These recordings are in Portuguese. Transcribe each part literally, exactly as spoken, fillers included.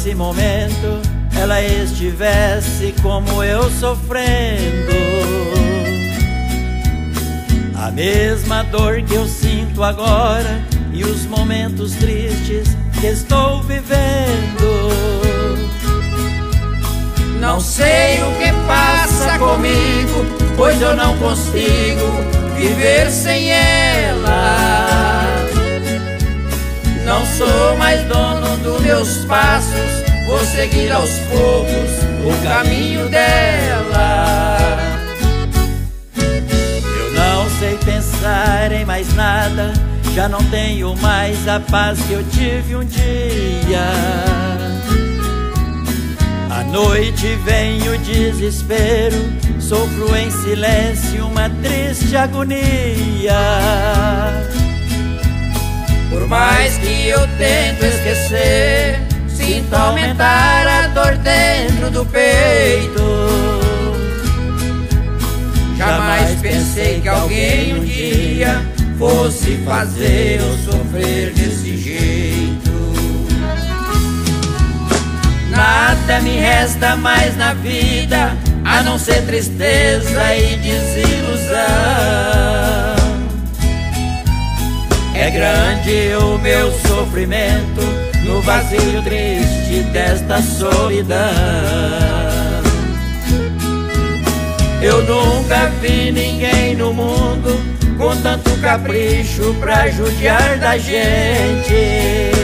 nesse momento ela estivesse como eu sofrendo, a mesma dor que eu sinto agora e os momentos tristes que estou vivendo. Não sei o que passa comigo, pois eu não consigo viver sem ela. Não sou mais dono dos meus passos, vou seguir aos poucos o caminho dela. Eu não sei pensar em mais nada, já não tenho mais a paz que eu tive um dia. À noite vem o desespero, sofro em silêncio uma triste agonia. Por mais que eu tento esquecer, sinto aumentar a dor dentro do peito. Jamais pensei que alguém um dia fosse fazer eu sofrer desse jeito. Nada me resta mais na vida a não ser tristeza e desilusão. É grande o meu sofrimento no vazio triste desta solidão. Eu nunca vi ninguém no mundo com tanto capricho pra judiar da gente.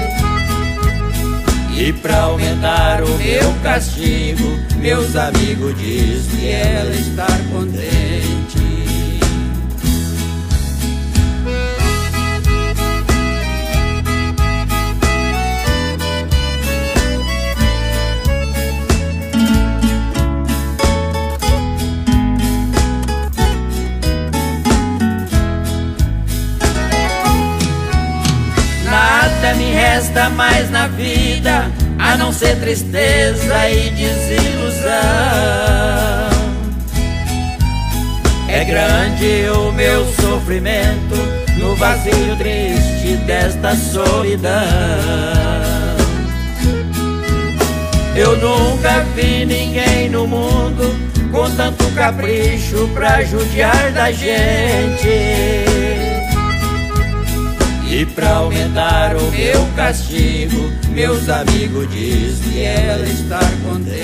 E pra aumentar o meu castigo, meus amigos dizem que ela está contente. Nada me resta mais na vida a não ser tristeza e desilusão. É grande o meu sofrimento no vazio triste desta solidão. Eu nunca vi ninguém no mundo com tanto capricho pra judiar da gente. E pra aumentar o meu castigo, meus amigos dizem que ela está contente.